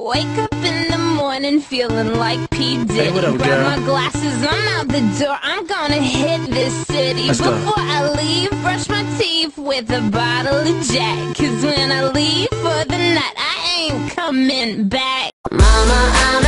Wake up in the morning feeling like P. Diddy. Hey, what up, Grab girl? my glasses, I'm out the door. I'm gonna hit this city. Let's go. Before I leave, brush my teeth with a bottle of Jack. 'Cause when I leave for the night, I ain't coming back. Mama, I'm